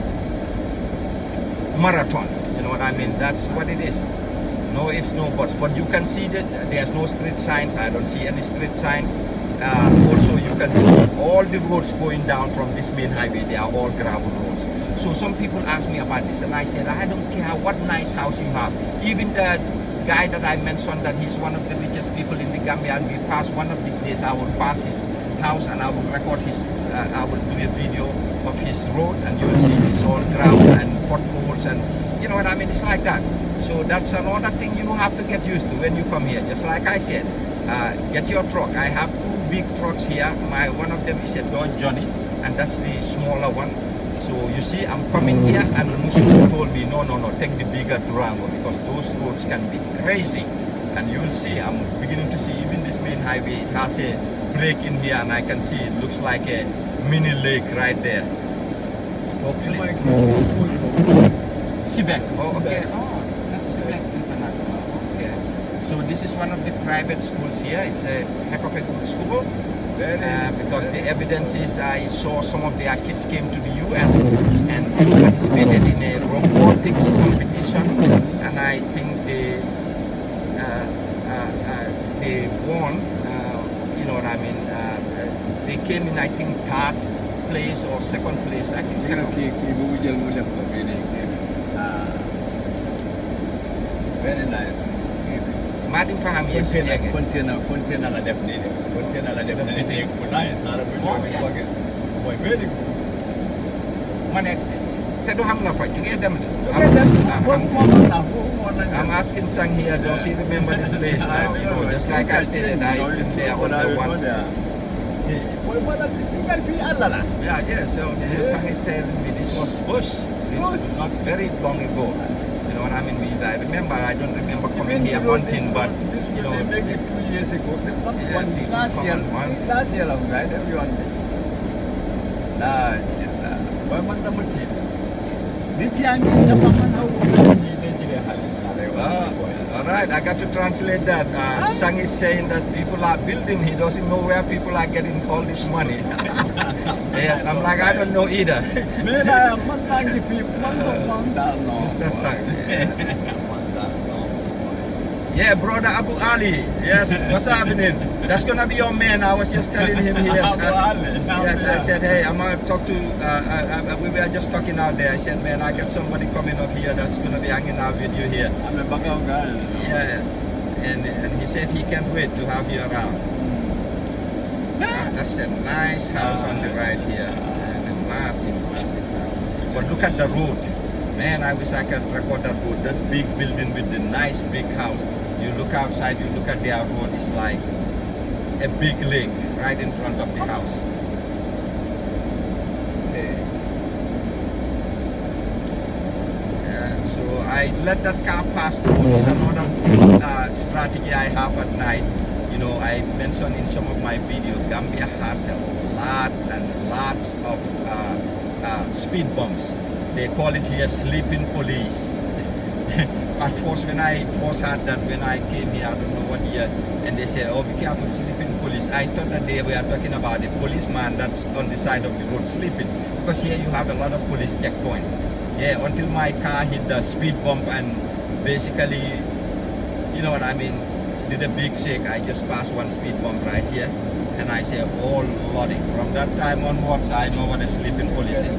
marathon. You know what I mean? That's what it is. No ifs, no buts. But you can see that there's no street signs. I don't see any street signs. Uh, also, you can see all the roads going down from this main highway. They are all gravel roads. So some people ask me about this, and I said, I don't care what nice house you have. Even the guy that I mentioned that he's one of the richest people in the Gambia, and we pass one of these days, I will pass his house and I will record his, uh, I will do a video of his road, and you will see it's all gravel and potholes, and you know what I mean? It's like that. So that's another thing you have to get used to when you come here. Just like I said, uh, get your truck. I have two big trucks here. My one of them is a Don Johnny, and that's the smaller one. So you see, I'm coming here, and Musu told me, no, no, no, take the bigger Durango because those roads can be crazy. And you'll see, I'm beginning to see even this main highway, it has a break in here, and I can see it looks like a mini lake right there. Hopefully. Sibek. Oh, okay. Oh, that's Sibek International. Okay. So this is one of the private schools here. It's a heck of a good school. Uh, because the evidence is I saw some of their kids came to the U S and they participated in a robotics competition, and I think they uh, uh, uh, they won. Uh, you know what I mean? Uh, they came in, I think, third place or second place. I think second. Very nice. Madin Faham, yes. Container, container, container la def nii de. Container la def nii de. Bu nice. Xaaral bu ñëw bu ko gis. Mooy very good. Ma ne te du xam nga fa ñu ngi dem de. Okay, then, I'm- mo mo na mo mo na. I'm asking Sang here, does he remember the place now? You know, just like I stated, I been there on the once. Yeah, yeah, so Yeah. Sang is telling me this was bush. This was Bush. not very long ago. You know what I mean? We, I remember, I don't remember coming here hunting, but this you one know, they make it two years ago. The one, Yeah, one people last come year, and hunt. last year long, right? Everyone. Nah, yeah. Why man na muti? Did you angin na paman how ni de jile halis na Ah, all right, I got to translate that. Uh, Sang is saying that people are building. He doesn't know where people are getting all this money. Yes, I'm like, I don't know either. Mera man tangi people man no man da no. Mister Sang. Man da no. Yeah, brother Abu Ali. Yes, what's happening? That's gonna be your man. I was just telling him here. Abu Ali. Yes, I said, hey, I'm gonna talk to. Uh, uh, uh, we were just talking out there. I said, man, I got somebody coming up here that's gonna be hanging out with you here. I'm a bagaw guy. Yeah, and and he said he can't wait to have you around. Ah, that's a nice house on the right here, and a massive, massive house. But look at the road, man. I wish I could record that road. That big building with the nice big house. You look outside, you look at their road. It's like a big lake right in front of the house. Yeah, so I let that car pass through. It's another uh, strategy I have at night. You know, I mentioned in some of my videos, Gambia has a lot and lots of uh, uh, speed bumps. They call it here sleeping police. At first, when I first heard that when I came here, I don't know what year, and they said, oh, be careful, sleeping police. I thought that they were talking about a policeman that's on the side of the road sleeping. Because here you have a lot of police checkpoints. Yeah, until my car hit the speed bump and basically, you know what I mean, did a big shake. I just passed one speed bump right here. And I say, oh, Lordy. From that time onwards, I know what a sleeping police is.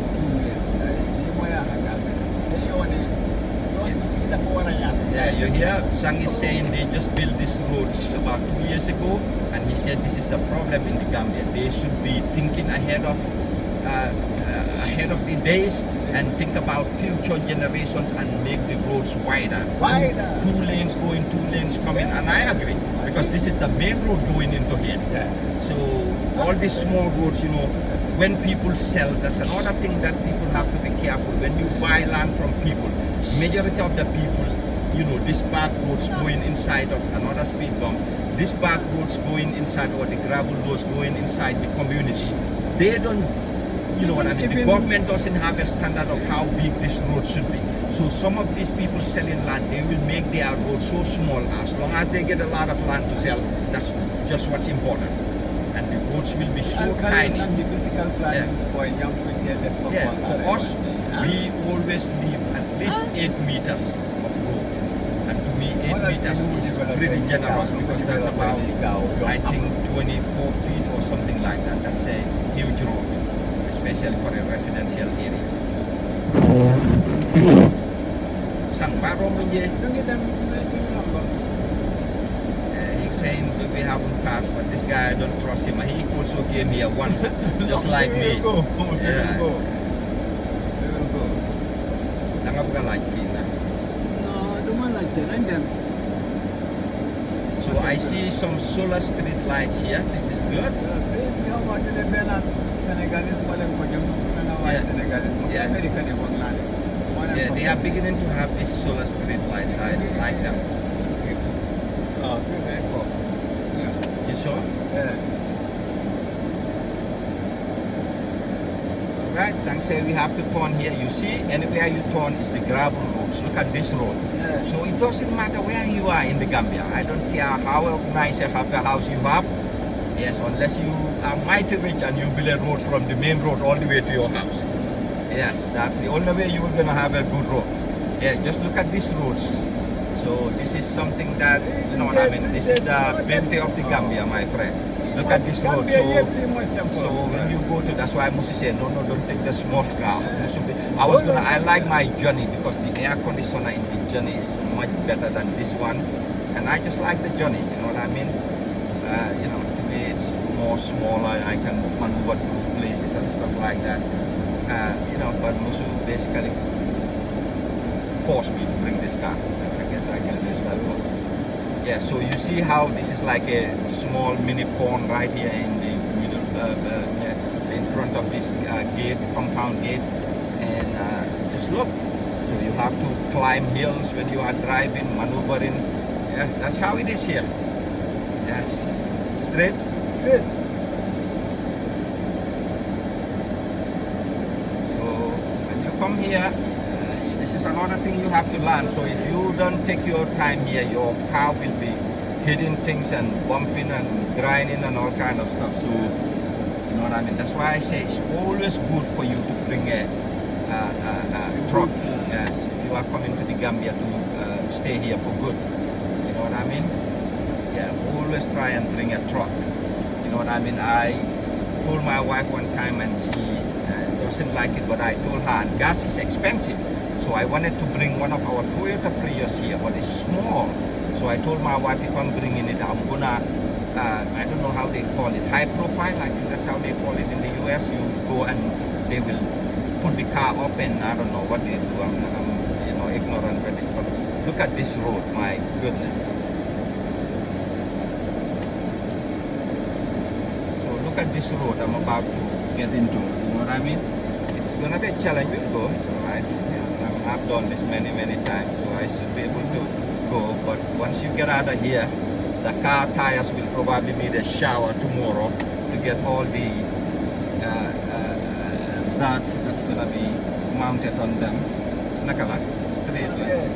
Yeah, you hear Sang is saying they just built this road about two years ago, and he said this is the problem in the Gambia. They should be thinking ahead of uh, uh, ahead of the days and think about future generations and make the roads wider. Wider. Two lanes going, two lanes coming, and I agree because this is the main road going into here. Yeah. So all these small roads, you know, when people sell, that's another thing that people have to be careful. When you buy land from people, majority of the people, you know, this back roads going inside of another speed bump, this back roads going inside, or the gravel roads going inside the community, they don't, you know what I mean, the government doesn't have a standard of how big this road should be. So some of these people selling land, they will make their road so small. As long as they get a lot of land to sell, that's just what's important. And the roads will be so tiny. Yeah. Yeah, for us, we always leave at least eight meters of road. And to me, eight meters is pretty generous because that's about, I think, twenty-four feet or something like that. That's a huge road, especially for a residential area. Sang Baro Munye, he's saying that we haven't passed, but this guy, I don't trust him. He also came here once, just like me. Yeah. Like so I see some solar street lights here. This is good. Yeah. Yeah, they are beginning to have these solar street lights. I like them. You sure? Yeah. Right, Sang say we have to turn here. You see, anywhere you turn is the gravel roads. Look at this road. Yeah. So it doesn't matter where you are in the Gambia. I don't care how nice a house you have. Yes, unless you are mighty rich and you build a road from the main road all the way to your house. Yes, that's the only way you are going to have a good road. Yeah, just look at these roads. So this is something that, you know what I mean, this is the beauty of the Gambia, my friend. Look at this road. So, so when you go to, that's why Musi said, no, no, don't take the small car. I was gonna, I like my journey because the air conditioner in the journey is much better than this one, and I just like the journey. You know what I mean? Uh, you know, to me it's more smaller. I can maneuver through places and stuff like that. Uh, you know, but Musu basically forced me to bring this car. I guess I can use that one. Yeah, so you see how this is like a small mini pond right here in the middle, uh, uh, in front of this uh, gate, compound gate, and uh, just look. So you have to climb hills when you are driving, maneuvering. Yeah, that's how it is here. Yes, straight. Straight. So when you come here, uh, this is another thing you have to learn. So if you don't take your time here, your car will be hitting things and bumping and grinding and all kind of stuff. So you know what I mean. That's why I say it's always good for you to bring a, a, a, a truck. Yes, if you are coming to the Gambia to uh, stay here for good. You know what I mean? Yeah, always try and bring a truck. You know what I mean? I told my wife one time and she uh, doesn't like it, but I told her, and gas is expensive. So I wanted to bring one of our Toyota Prius here, but it's small. So I told my wife, if I'm bringing it, I'm gonna, uh, I don't know how they call it, high profile, I think that's how they call it in the U S. You go and they will put the car up and I don't know what they do, I'm, I'm you know, ignorant with it. But look at this road, my goodness. So look at this road I'm about to get into, you know what I mean? It's gonna be a challenge, we'll go, it's all right. Yeah, I've done this many, many times, so I should be able to go. But once you get out of here, the car tires will probably need a shower tomorrow to get all the uh, uh, dirt that's gonna be mounted on them. Nakala, straight. Yes.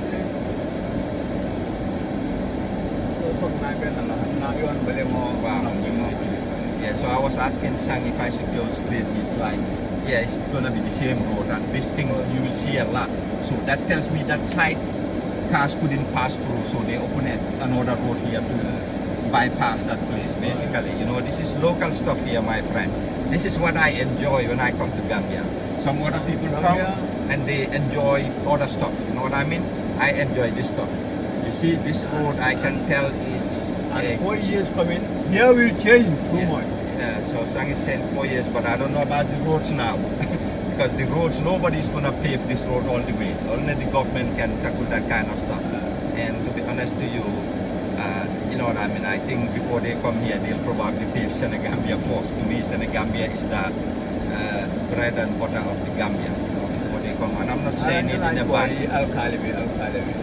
Yeah, so I was asking Sang if I should go straight. He's like, yeah, it's gonna be the same road, and these things you will see a lot. So that tells me that side cars couldn't pass through, so they open it, another road here to bypass that place. Basically, you know, this is local stuff here, my friend. This is what I enjoy when I come to Gambia. Some other people come and they enjoy other stuff. You know what I mean? I enjoy this stuff. You see, this road, I can tell it's And four years coming, here will change too yeah, much. yeah, so Sang is saying four years, but I don't know about the roads now. Because the roads, nobody's gonna pave this road all the way. Only the government can tackle that kind of stuff. And to be honest to you, uh, you know what I mean, I think before they come here, they'll probably pave Senegambia first. To me, Senegambia is the uh, bread and butter of the Gambia, you know, before they come. And I'm not saying it in a bad. Al-Khalibi, Al-Khalibi.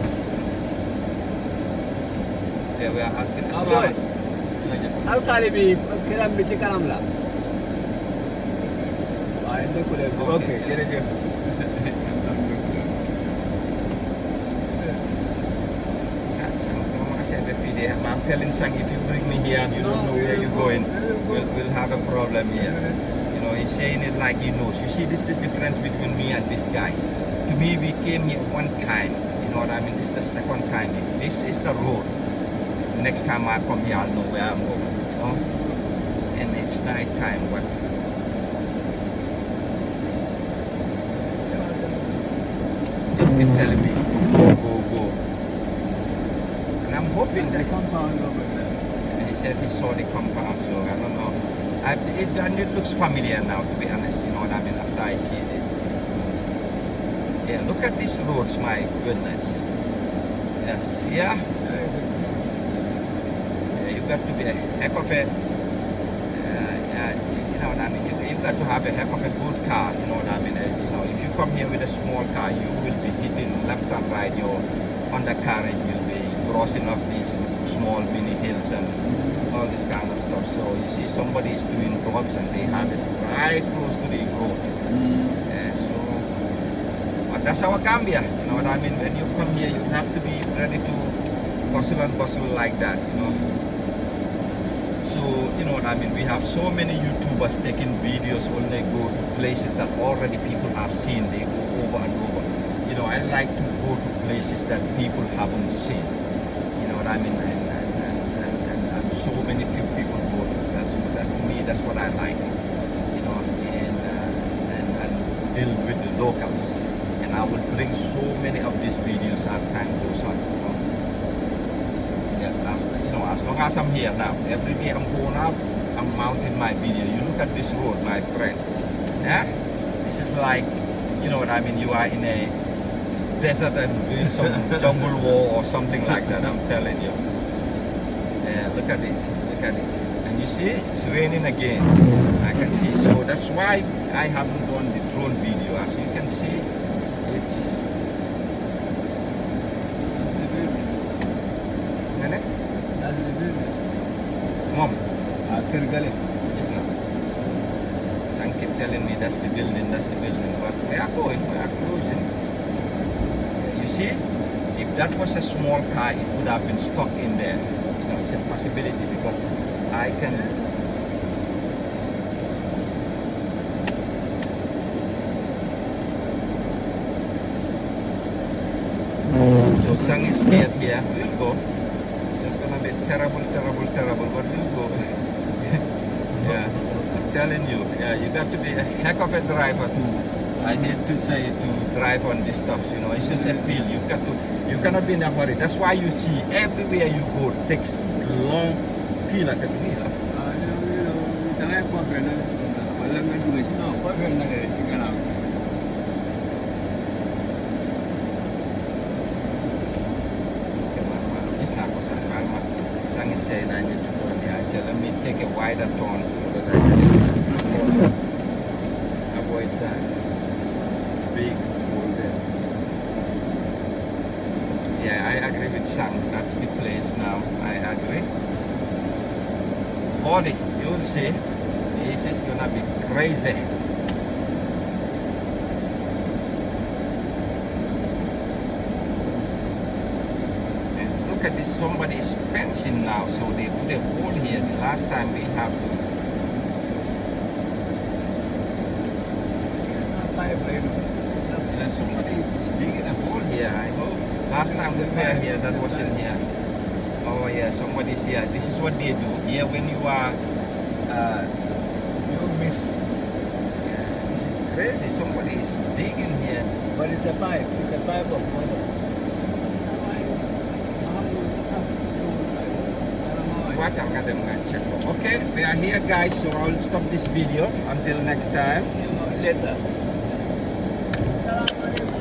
They were asking the Ah, Islam. Al-Khalibi, kiram bichi karam la. Okay, get it. I'm telling Sang, if you bring me here and you don't know where you're going, we'll, we'll have a problem here. You know, he's saying it like he knows. You see, this is the difference between me and these guys. To me, we came here one time. You know what I mean? This is the second time. If this is the road, next time I come here, I'll know where I'm going. You know? And it's night time, but just keep telling me, go, go, go. And I'm hoping that compound over there. and he said he saw the compound, so I don't know. I, it, and it looks familiar now, to be honest, you know what I mean, after I see this. Yeah, look at these roads, my goodness. Yes, yeah. Yeah, you got to be a heck of a, uh, yeah, you know what I mean, you, you got to have a heck of a good car, you know what I mean. Uh, you know, if you come here with a small car, you will be hitting left and right, your undercarriage will be crossing off these small mini hills and all this kind of stuff. So you see somebody is doing drugs and they have it right close to the road. Yeah, so but that's our Gambia, you know what I mean. When you come here, you have to be ready to hustle and bustle like that, you know. So you know what I mean. We have so many YouTubers taking videos when they go to places that already people have seen. They go over and over. You know, I like to go to places that people haven't seen. You know what I mean? And, and, and, and, and, and so many few people go to. That's that to me. That's what I like. You know, and uh, and, and deal with the locals. And I will bring so many of these videos as time goes on. You know? Yes, as you know, as long as I'm here now, every day I'm going out, I'm mounting my video. You look at this road, my friend. Yeah, this is like, you know what I mean. You are in a desert and doing some jungle war or something like that. I'm telling you. Yeah, look at it. Look at it. And you see, it's raining again. I can see. So that's why I haven't done the drone video. As you can see, it's. Mom. It's not. Some keep telling me that's the building, that's the building. But we are going, we are closing. You see, if that was a small car, it would have been stuck in there. You know, it's a possibility because I can. So Sang is scared here. We'll go. It's just gonna be terrible, terrible, terrible, but we'll go. Yeah, I'm telling you. Yeah, you got to be a heck of a driver to. I hate to say it, to drive on this stuff. You know, it's just a feel. You got to. You cannot be in a hurry. That's why you see everywhere you go takes long. Feel like a minute. Sang is saying I need to go in here. I said, let me take a wider turn so that I can avoid that big hole there. Yeah, I agree with Sang. That's the place now. I agree. Body, you'll see. This is gonna be crazy. Look at this, somebody's fencing now, so they put a hole here. The last time we have to. Yeah, somebody is digging a hole here, I hope. Last time we were here, that wasn't here. Oh yeah, somebody's here. This is what they do. Here when you are, uh, you miss. Yeah, this is crazy. Somebody is digging here. But it's a pipe. It's a pipe of water. Watch, I'm gonna check. Okay, we are here, guys. So I'll stop this video until next time. Later.